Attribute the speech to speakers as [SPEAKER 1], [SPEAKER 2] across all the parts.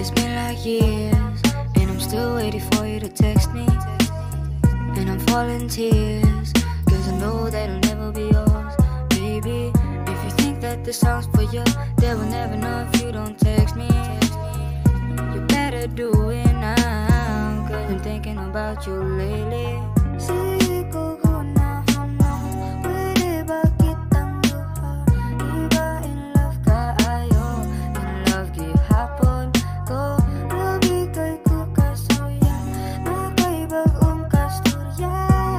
[SPEAKER 1] It's been like years, and I'm still waiting for you to text me. And I'm falling tears, cause I know that it'll never be yours. Baby, if you think that this song's for you, they will never know if you don't text me. You better do it now, cause I'm thinking about you lately. Sigo ko na pwede ba kitang luha? Diba in love ka ayo, in love gihapon ko. Labi kay ko kasuya, nakaibagong kasturya.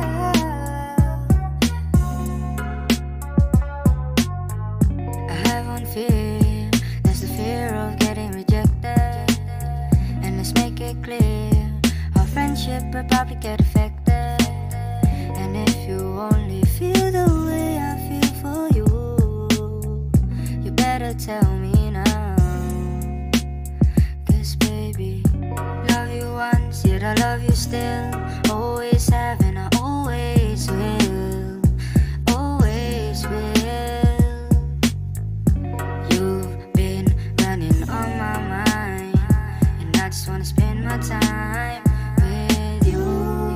[SPEAKER 1] I have one fear, that's the fear of getting rejected. And let's make it clear, our friendship will probably get affected. And if you only feel the way I feel for you, you better tell me now. Cause baby, love you once, yet I love you still. Always have and I always will. Always will. You've been running on my mind, and I just wanna spend my time with you.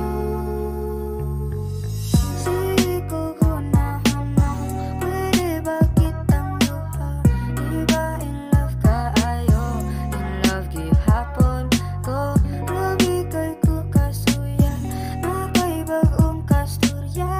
[SPEAKER 1] Sigo ko na pwede ba kitang luha? Diba in love ka ayo, in love gihapon ko. Labi kay ko kasuya, nakaibagong kasturya.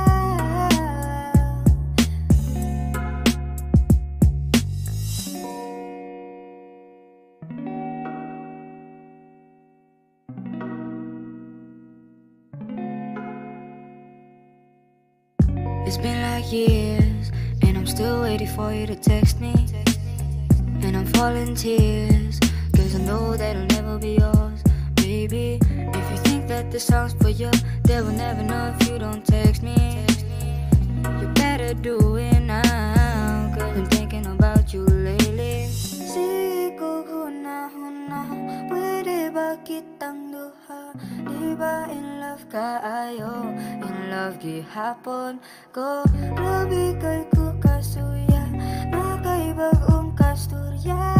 [SPEAKER 1] It's been like years, and I'm still waiting for you to text me. And I'm falling tears, cause I know that it'll never be yours. Baby, if you think that this song's for you, they will never know if you don't text me. You better do it now, cause I'm thinking about you lately. Sigo ko na pwede ba kitang luha? Diba in love ka ayo, in love gihapon ko. Labi kay ko kasuya, nakaibagong kasturya.